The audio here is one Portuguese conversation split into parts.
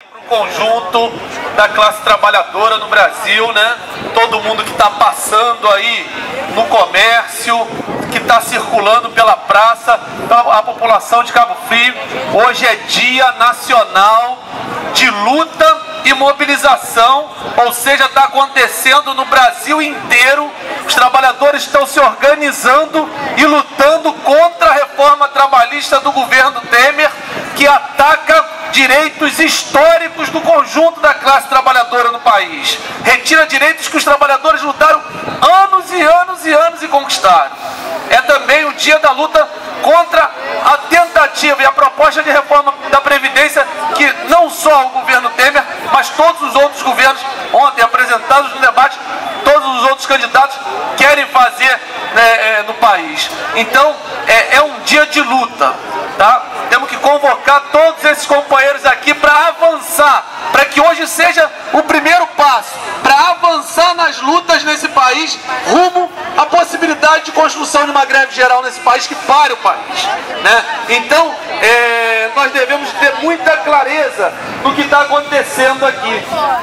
para o conjunto da classe trabalhadora no Brasil, né? Todo mundo que está passando aí no comércio, que está circulando pela praça, a população de Cabo Frio. Hoje é Dia Nacional de Luta e Mobilização, ou seja, está acontecendo no Brasil inteiro. Os trabalhadores estão se organizando e lutando contra a reforma trabalhista do governo Temer, que ataca direitos históricos do conjunto da classe trabalhadora no país. Retira direitos que os trabalhadores lutaram anos e anos e anos e conquistaram. É também o dia da luta contra a tentativa e a proposta de reforma da Previdência que não só o governo Temer, mas todos os outros governos, ontem apresentados no debate, todos os outros candidatos querem fazer no país. Então, é um dia de luta, tá? Temos que convocar todos esses companheiros aqui para avançar, para que hoje seja o primeiro passo, para avançar nas lutas nesse país, rumo à possibilidade de construção de uma greve geral nesse país que pare o país, né? Então, nós devemos ter muita clareza no que está acontecendo aqui,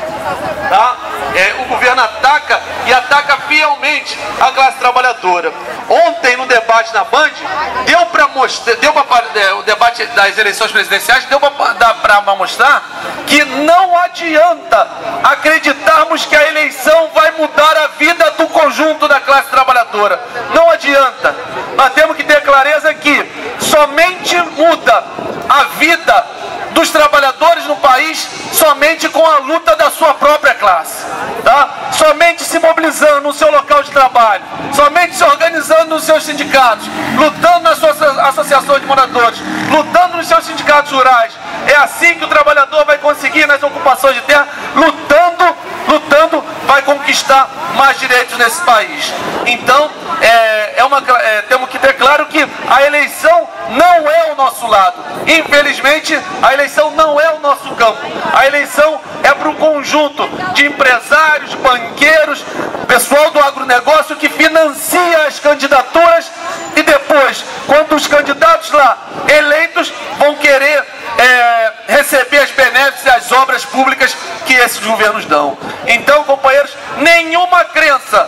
tá? O governo ataca e ataca fielmente a classe trabalhadora. Ontem no debate na Band, deu para mostrar, o debate das eleições presidenciais deu para mostrar que não adianta acreditarmos que a eleição vai mudar a vida do conjunto da classe trabalhadora. Não adianta. Nós temos que ter clareza que somente muda a vida dos trabalhadores no país somente com a luta da sua própria classe, tá? Somente se mobilizando no seu local de trabalho, somente se organizando nos seus sindicatos, lutando nas suas associações de moradores, lutando nos seus sindicatos rurais. É assim que o trabalhador vai conseguir nas ocupações de terra, lutando, vai conquistar mais direitos nesse país. Então, temos que ter claro que a eleição não é o nosso lado. Infelizmente, a eleição não é o nosso campo. A eleição é para o conjunto de empresários, banqueiros, pessoal do agronegócio que financia as candidaturas e depois, quando os candidatos lá eleitos vão querer receber as benéficas e as obras públicas que esses governos dão. Então, companheiros, nenhuma crença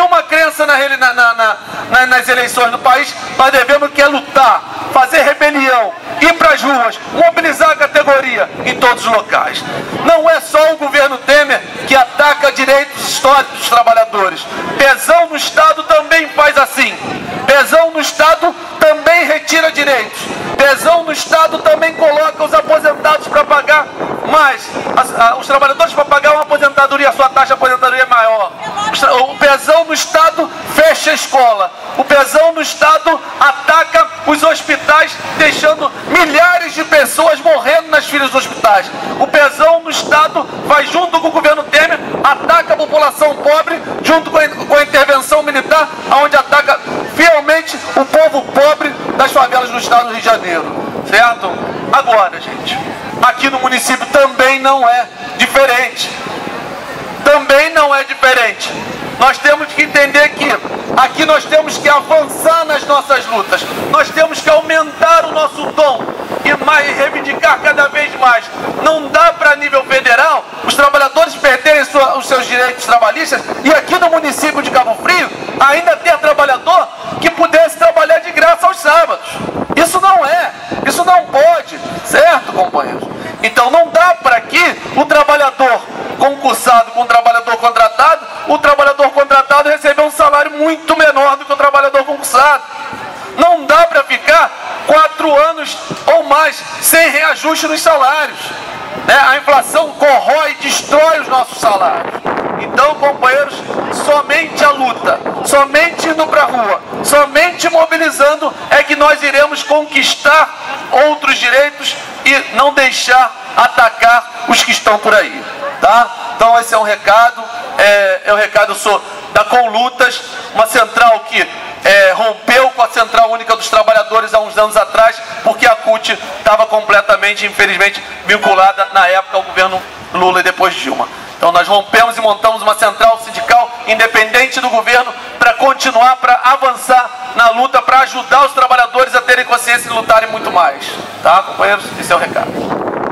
nas eleições do país. Nós devemos que lutar, fazer rebelião, ir para as ruas, mobilizar a categoria em todos os locais. Não é só o governo Temer que ataca direitos históricos dos trabalhadores. Pesão no Estado também faz assim. Pesão no Estado também retira direitos. Pesão no Estado também coloca os aposentados para pagar mais. Os trabalhadores para pagar uma aposentadoria, a sua taxa de aposentadoria é maior. O pesão no Estado fecha a escola. O pesão no Estado ataca os hospitais, deixando milhares de pessoas morrendo nas filas dos hospitais. O pesão no Estado vai junto com o governo Temer, ataca a população pobre, junto com a intervenção militar, onde ataca fielmente o povo pobre das favelas do Estado do Rio de Janeiro. Certo? Agora, gente, aqui no município também não é diferente. Também não é diferente. Nós temos que entender que aqui nós temos que avançar nas nossas lutas. Nós temos que aumentar o nosso tom e reivindicar cada vez mais. Não dá para, nível federal, os trabalhadores perderem os seus direitos trabalhistas e aqui no município de Cabo Frio ainda ter trabalhador que pudesse trabalhar de graça aos sábados. Isso não pode, certo, companheiros? Então não dá para que o trabalhador concursado com o trabalhador contratado, o trabalhador contratado receber um salário muito menor do que o trabalhador concursado. Não dá para ficar 4 anos ou mais sem reajuste nos salários. A inflação corrói e destrói os nossos salários. Então, companheiros, somente a luta, somente indo para a rua, somente mobilizando é que nós iremos conquistar outros direitos e não deixar atacar os que estão por aí, tá? Então esse é um recado, o recado da Conlutas, uma central que rompeu com a Central Única dos Trabalhadores há uns anos atrás, porque a CUT estava completamente, infelizmente, vinculada na época ao governo Lula e depois Dilma. Então nós rompemos e montamos uma central sindical independente do governo para continuar, para avançar na luta, para ajudar os trabalhadores a terem consciência e lutarem muito mais. Tá, companheiros? Esse é o recado.